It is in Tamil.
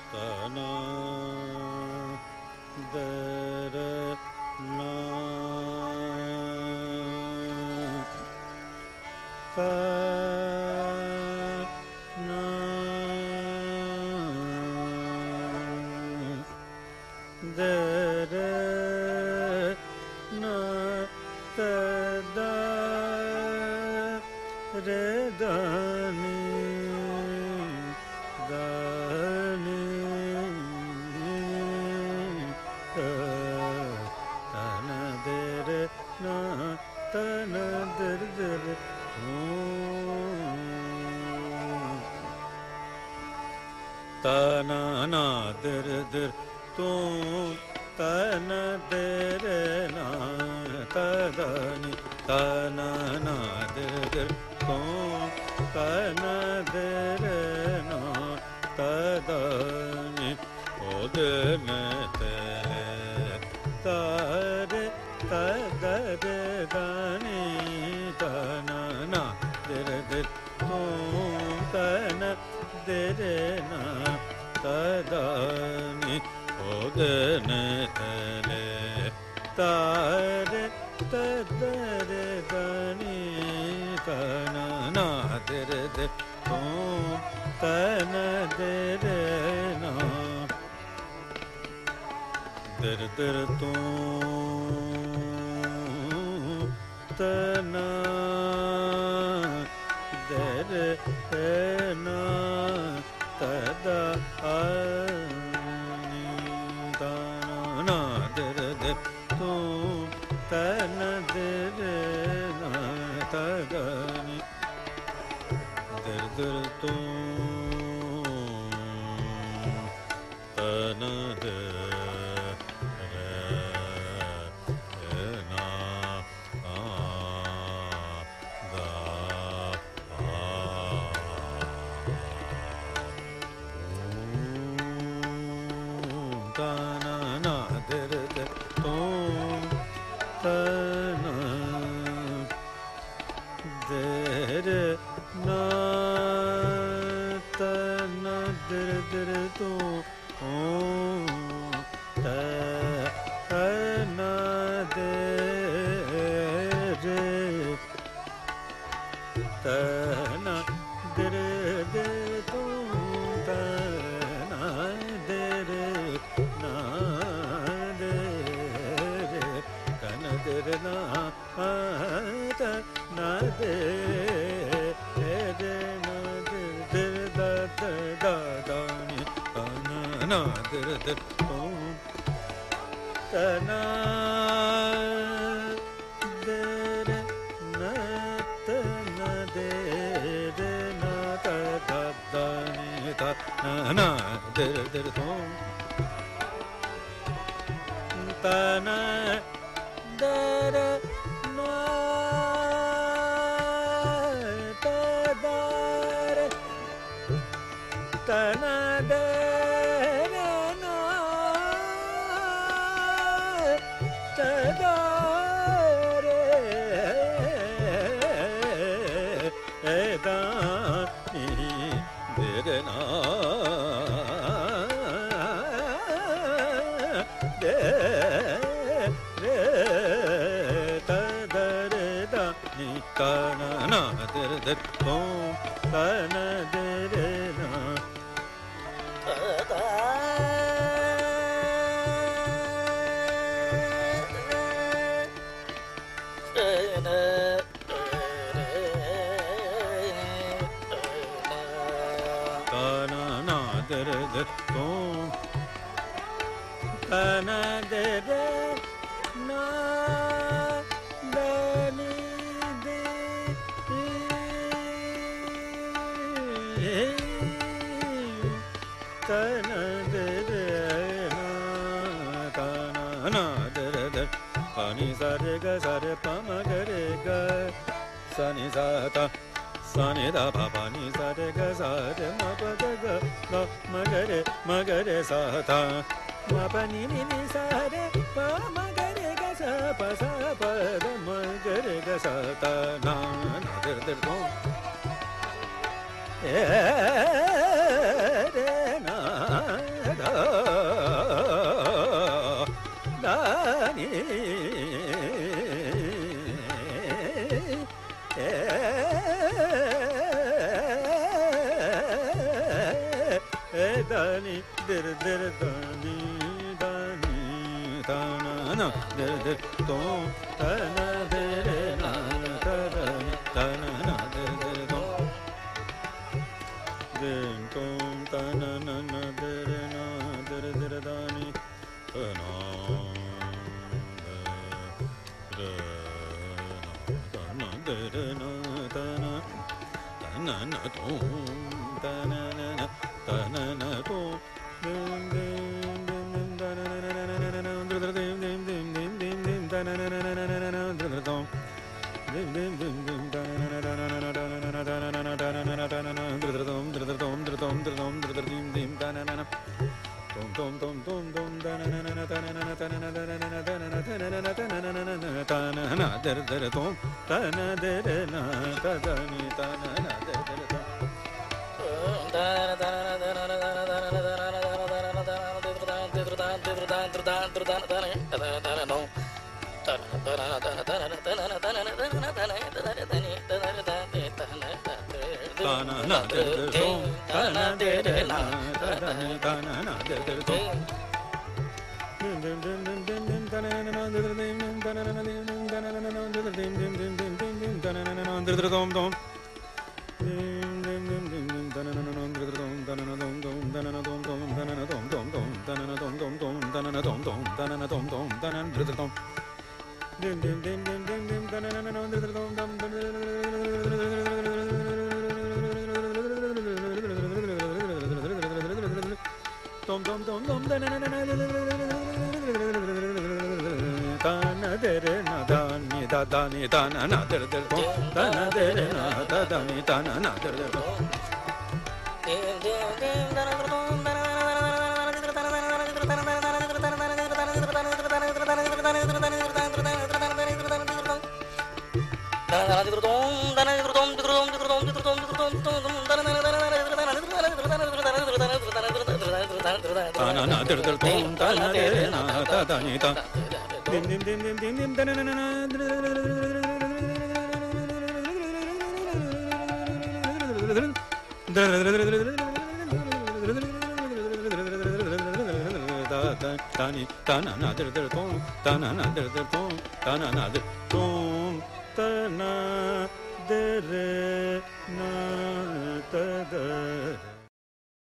தனா தர நா பா நா தர நா ததா ரே தானி தானி தனதர நா தனதர தனா தர தர தோ தனதர நா ததானி தனா தர தர தோ தனதர நா ததானி ஓதன தார ததர தானி தனா தர தர தோ தன தர நா ததானி ஓதன தார ததர தானி தனா தர தர தோ தன தர நா தர தர தோ தனா தர நா ததா அனி தனா தர தர தோ தன தர நா ததானி தர தர தோ தன dani dir dir dani dani tana na dir dir tom tana dir na tadani tana na dir dir tom din tom tana na na dir dani tana tana dir na tana tana na tom tana na tana na tom dim dim dim tana na na dim dim dim dim dim dim tana na na tom dim dim dim dim tana na na tana na tana na tana na tana na tana na tom dim dim tana na tom tom tom tom tom tana na na tana na tana na tana na tana na tana na tana na tana na dir dir tom tana dir na tadani tana na dir dir tom Dani dana na der der tom dana der na dani dana na der der tom dana na der der tom dana der na dani ta dim dim dim dim dim dim dana na na tani tana na der der tom tana na der der tom tana na der tom tana der na ta der